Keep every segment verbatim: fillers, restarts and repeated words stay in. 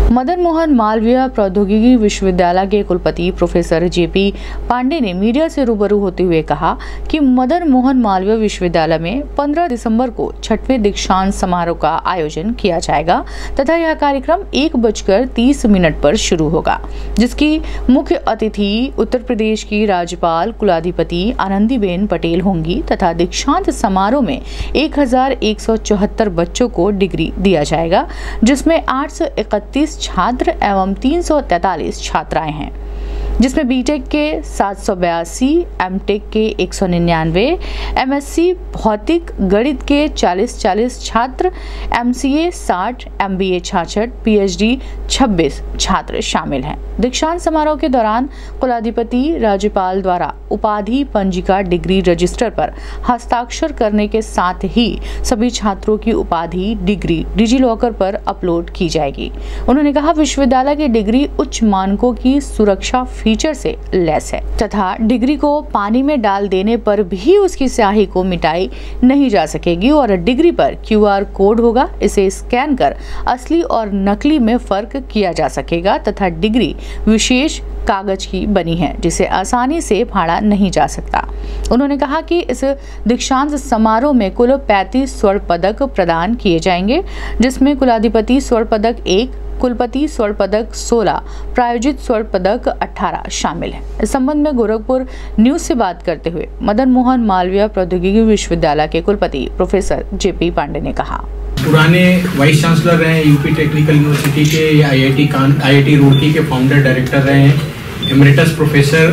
मदन मोहन मालवीय प्रौद्योगिकी विश्वविद्यालय के कुलपति प्रोफेसर जेपी पांडे ने मीडिया से रूबरू होते हुए कहा कि मदन मोहन मालवीय विश्वविद्यालय में पंद्रह दिसंबर को छठवें दीक्षांत समारोह का आयोजन किया जाएगा तथा यह कार्यक्रम एक बजकर तीस मिनट पर शुरू होगा, जिसकी मुख्य अतिथि उत्तर प्रदेश की राज्यपाल कुलाधिपति आनंदीबेन पटेल होंगी तथा दीक्षांत समारोह में एक हजार एक सौ चौहत्तर बच्चों को डिग्री दिया जाएगा, जिसमें आठ सौ इकतीस छात्र एवं तीन सौ तैतालीस छात्राएं हैं, जिसमें बीटेक के सात सौ बयासी, एमटेक के एक सौ निन्यानवे, एमएससी भौतिक गणित के चालीस चालीस छात्र, एमसीए साठ, एमबीए छियासठ, पीएचडी छब्बीस छात्र शामिल हैं। दीक्षांत समारोह के दौरान कुलाधिपति राज्यपाल द्वारा उपाधि पंजिका डिग्री रजिस्टर पर हस्ताक्षर करने के साथ ही सभी छात्रों की उपाधि डिग्री डिजी लॉकर पर अपलोड की जाएगी। उन्होंने कहा, विश्वविद्यालय की डिग्री उच्च मानकों की सुरक्षा फीचर से लैस है तथा डिग्री को पानी में डाल देने पर भी उसकी स्याही को मिटाई नहीं जा सकेगी और डिग्री पर क्यूआर कोड होगा। इसे स्कैन कर असली और नकली में फर्क किया जा सकेगा तथा डिग्री विशेष कागज की बनी है, जिसे आसानी से फाड़ा नहीं जा सकता। उन्होंने कहा कि इस दीक्षांत समारोह में कुल पैंतीस स्वर्ण पदक प्रदान किए जाएंगे, जिसमें कुलाधिपति स्वर्ण पदक एक, कुलपति स्वर्ण पदक सोलह, प्रायोजित स्वर्ण पदक अठारह शामिल हैं। इस संबंध में गोरखपुर न्यूज से बात करते हुए मदन मोहन मालवीय प्रौद्योगिकी विश्वविद्यालय के कुलपति प्रोफेसर जेपी पांडे ने कहा, पुराने वाइस चांसलर रहे हैं यूपी टेक्निकल यूनिवर्सिटी के, या आईआईटी कान आईआईटी रुड़की के फाउंडर डायरेक्टर रहे हैं, एमरिटस प्रोफेसर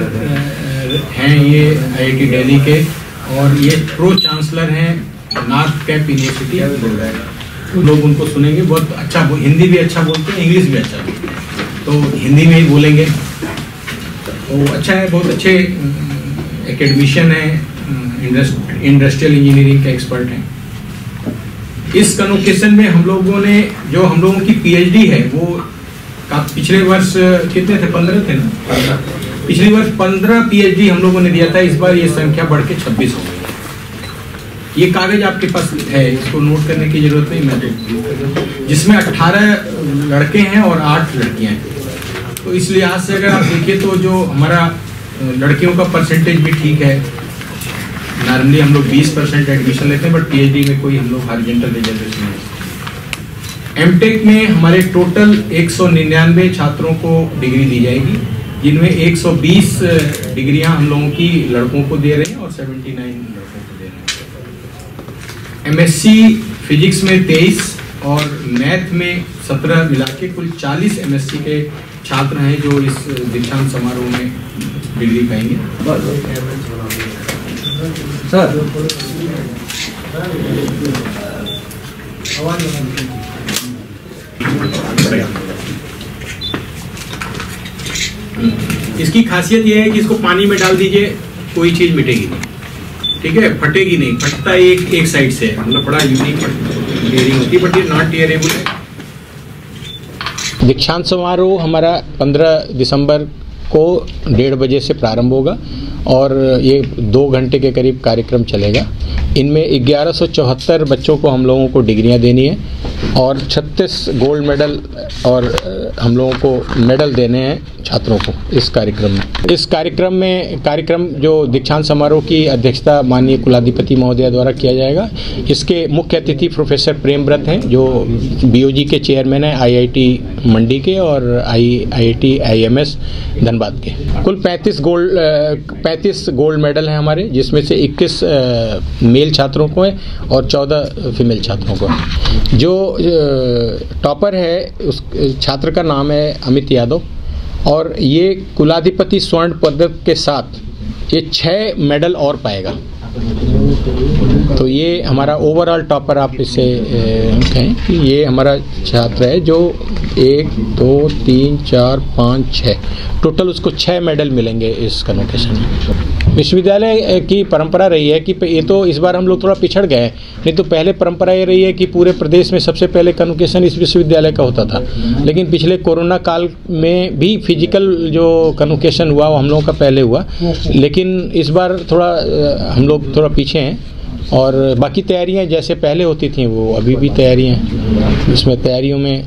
हैं ये आईआईटी दिल्ली के, और ये प्रो चांसलर हैं नॉर्थ कैप यूनिवर्सिटी। लोग उनको सुनेंगे, बहुत अच्छा, हिंदी भी अच्छा बोलते हैं, इंग्लिश भी अच्छा बोलते हैं, तो हिंदी में ही बोलेंगे। तो अच्छा है, बहुत अच्छे एकेडमिशियन हैं, इंडस्ट्रियल इंजीनियरिंग के एक्सपर्ट हैं। इस कन्वोकेशन में हम लोगों ने, जो हम लोगों की पीएचडी है वो पिछले वर्ष कितने थे, पंद्रह थे ना, पिछले वर्ष पंद्रह पीएचडी हम लोगों ने दिया था। इस बार ये संख्या बढ़ के छब्बीस हो गई। ये कागज आपके पास है, इसको नोट करने की जरूरत नहीं, मैं तो जिसमें अठारह लड़के हैं और आठ लड़कियां हैं। तो इस लिहाज से अगर आप देखिए तो जो हमारा लड़कियों का परसेंटेज भी ठीक है। नॉर्मली हम लोग बीस परसेंट एडमिशन लेते हैं, बट पीएचडी में कोई हम लोग हॉरिजॉन्टल रिजर्वेशन नहीं। एमटेक में हमारे टोटल एक सौ निन्यानवे छात्रों को डिग्री दी जाएगी, जिनमें एक सौ बीस डिग्रियां हम लोगों की लड़कों को दे रहे हैं और उन्यासी लड़कों को दे रहे हैं। एमएससी फिजिक्स में तेईस और मैथ में सत्रह मिला के कुल चालीस एमएससी के छात्र हैं जो इस दीक्षांत समारोह में डिग्री पाएंगे। सर इसकी खासियत यह है कि इसको पानी में डाल दीजिए, कोई चीज मिटेगी नहीं, ठीक है, फटेगी नहीं, फटता एक एक साइड से, मतलब बड़ा यूनिक टेयरिंग होती है, बट ये नॉट टेयरेबल है। दीक्षांत समारोह हमारा पंद्रह दिसंबर को डेढ़ बजे से प्रारंभ होगा और ये दो घंटे के करीब कार्यक्रम चलेगा। इनमें ग्यारह सौ चौहत्तर बच्चों को हम लोगों को डिग्रियां देनी है और छत्तीस गोल्ड मेडल और हम लोगों को मेडल देने हैं छात्रों को इस कार्यक्रम में। इस कार्यक्रम में कार्यक्रम जो दीक्षांत समारोह की अध्यक्षता माननीय कुलाधिपति महोदया द्वारा किया जाएगा। इसके मुख्य अतिथि प्रोफेसर प्रेमव्रत हैं जो बीओजी के चेयरमैन हैं आईआईटी मंडी के और आई आईआईटी आईएमएस धनबाद के। कुल पैंतीस गोल्ड पैंतीस गोल्ड मेडल हैं हमारे, जिसमें से इक्कीस मेल छात्रों को है और चौदह फीमेल छात्रों को है। जो टॉपर है उस छात्र का नाम है अमित यादव और ये कुलाधिपति स्वर्ण पदक के साथ ये छः मेडल और पाएगा। तो ये हमारा ओवरऑल टॉपर आप इसे कहें कि ये हमारा छात्र है जो एक दो तीन चार पाँच छः टोटल उसको छः मेडल मिलेंगे इस कन्वोकेशन में। विश्वविद्यालय की परंपरा रही है कि ये तो इस बार हम लोग थोड़ा पिछड़ गए, नहीं तो पहले परंपरा ये रही है कि पूरे प्रदेश में सबसे पहले कन्वोकेशन इस विश्वविद्यालय का होता था। लेकिन पिछले कोरोना काल में भी फिजिकल जो कन्वोकेशन हुआ वो हम लोगों का पहले हुआ, लेकिन इस बार थोड़ा हम लोग थोड़ा पीछे हैं। और बाकी तैयारियां जैसे पहले होती थी वो अभी भी तैयारी हैं। इसमें तैयारियों में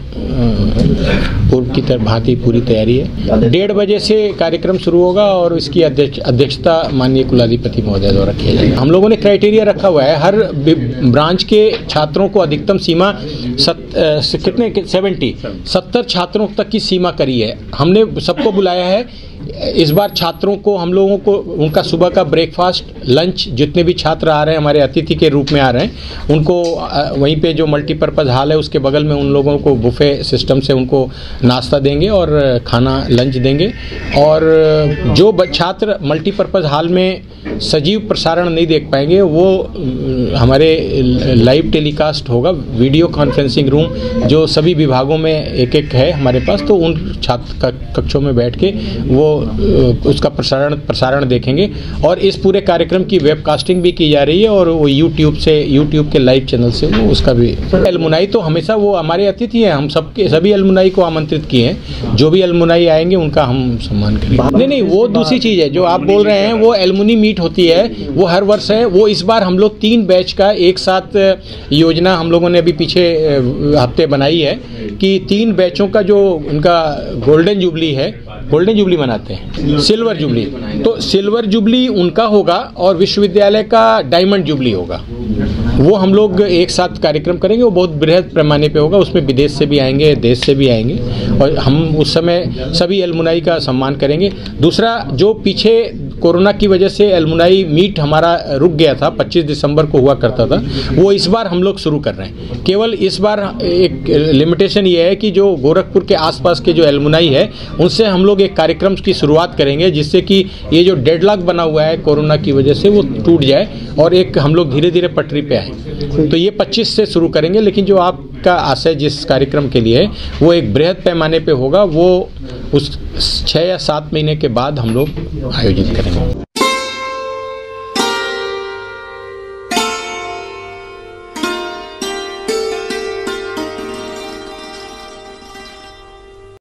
पूर्व की तरह भांति पूरी तैयारी है। डेढ़ बजे से कार्यक्रम शुरू होगा और इसकी अध्यक्ष अध्यक्षता माननीय कुलाधिपति महोदय द्वारा किया जाएगा। हम लोगों ने क्राइटेरिया रखा हुआ है, हर ब्रांच के छात्रों को अधिकतम सीमा सत, कितने सेवेंटी सत्तर छात्रों तक की सीमा करी है। हमने सबको बुलाया है। इस बार छात्रों को हम लोगों को उनका सुबह का ब्रेकफास्ट, लंच, जितने भी छात्र आ रहे हैं हमारे अतिथि के रूप में आ रहे हैं उनको वहीं पे जो मल्टीपर्पज़ हॉल है उसके बगल में उन लोगों को बुफे सिस्टम से उनको नाश्ता देंगे और खाना लंच देंगे। और जो छात्र मल्टीपर्पज़ हॉल में सजीव प्रसारण नहीं देख पाएंगे वो हमारे लाइव टेलीकास्ट होगा, वीडियो कॉन्फ्रेंसिंग रूम जो सभी विभागों में एक एक है हमारे पास, तो उन छात्र कक्षों में बैठ के वो उसका प्रसारण प्रसारण देखेंगे। और इस पूरे कार्यक्रम की वेबकास्टिंग भी की जा रही है और वो यूट्यूब से यूट्यूब के लाइव चैनल से वो उसका भी। एलमुनाई तो हमेशा वो हमारे अतिथि हैं, हम सबके सभी एलमुनाई को आमंत्रित किए हैं। जो भी एलमुनाई आएंगे उनका हम सम्मान करेंगे। नहीं नहीं वो दूसरी चीज़ है जो आप बोल रहे हैं, वो एलमुनी मीट होती है, वो हर वर्ष है। वो इस बार हम लोग तीन बैच का एक साथ योजना हम लोगों ने अभी पीछे हफ्ते बनाई है कि तीन बैचों का जो उनका गोल्डन जुबली है, गोल्डन जुबली मनाते हैं, सिल्वर जुबली, तो सिल्वर जुबली उनका होगा और विश्वविद्यालय का डायमंड जुबली होगा। वो हम लोग एक साथ कार्यक्रम करेंगे, वो बहुत बृहद पैमाने पे होगा। उसमें विदेश से भी आएंगे, देश से भी आएंगे और हम उस समय सभी एलमुनाई का सम्मान करेंगे। दूसरा, जो पीछे कोरोना की वजह से एलमुनाई मीट हमारा रुक गया था, पच्चीस दिसंबर को हुआ करता था, वो इस बार हम लोग शुरू कर रहे हैं। केवल इस बार एक लिमिटेशन ये है कि जो गोरखपुर के आसपास के जो एलमुनाई है उनसे हम लोग एक कार्यक्रम की शुरुआत करेंगे जिससे कि ये जो डेडलॉक बना हुआ है कोरोना की वजह से वो टूट जाए और एक हम लोग धीरे धीरे पटरी पे आए। तो ये पच्चीस से शुरू करेंगे, लेकिन जो आपका आशय जिस कार्यक्रम के लिए है वो एक बृहद पैमाने पे होगा, वो उस छः या सात महीने के बाद हम लोग आयोजित करेंगे।